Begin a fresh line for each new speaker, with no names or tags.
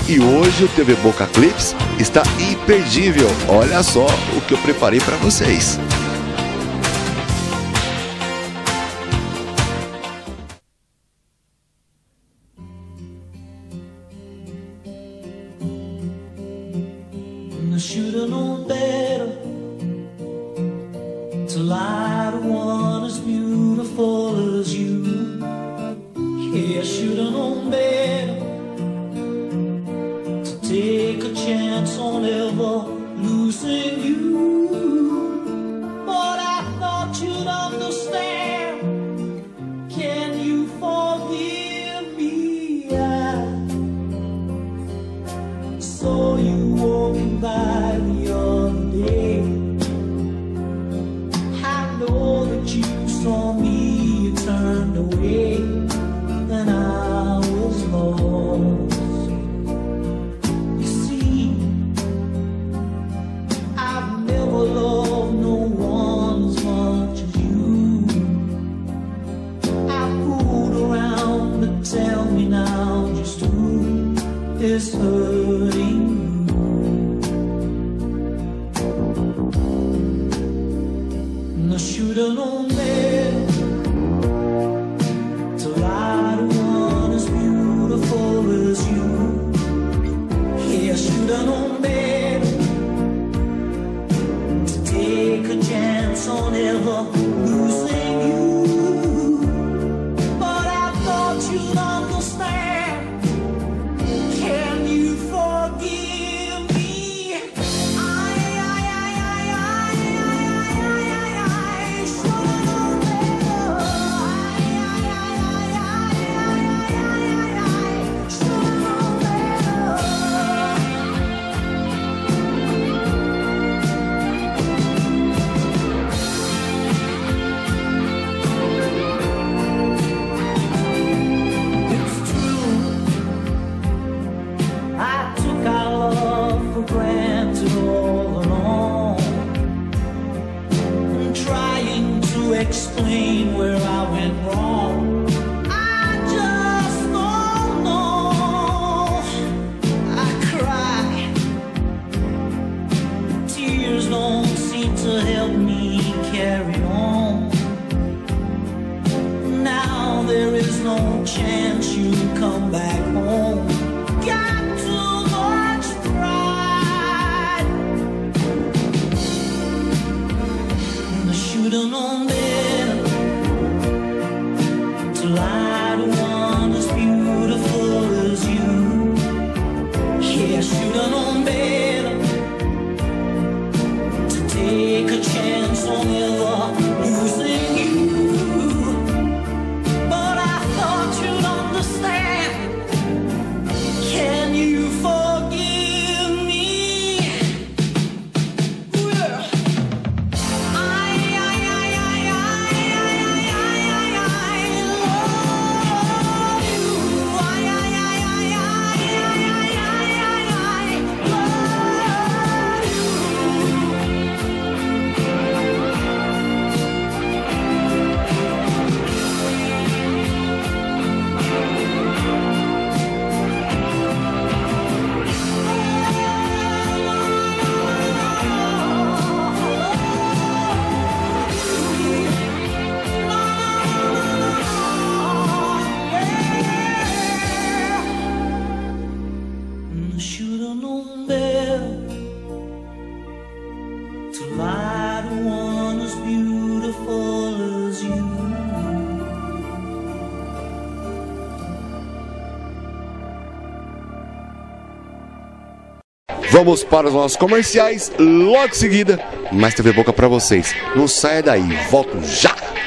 E hoje o TV Boca Clips está imperdível. Olha só o que eu preparei para vocês.
I should've known better to lie to one as beautiful as you. Yeah, I should've known better to take a chance on ever losing you. But I thought you'd understand. Can you forgive me? I saw you walking by the other day. I know that you saw me, you turned away, and I was lost. You see, I've never loved no one as much as you. I fooled around, but tell me now just who is hurting you. I should've known better to lie to one as beautiful as you. Yeah, I should've known better to take a chance on ever losing you. But I thought you'd understand. Can you forgive me? Granted all along, I'm trying to explain where I went wrong. I just don't know. I cry, tears don't seem to help me carry on. Now there is no chance you'll come back home. Got too much pride. I should've known better to lie to one as beautiful as you. Yeah, I should've known better to take a chance on ever losing you. But I thought you'd understand. Can you forgive me? Well, I love you. I should've known better to lie to one as beautiful as you.
Vamos para os nossos comerciais, logo em seguida, mais TV Boca para vocês. Não saia daí, volto já!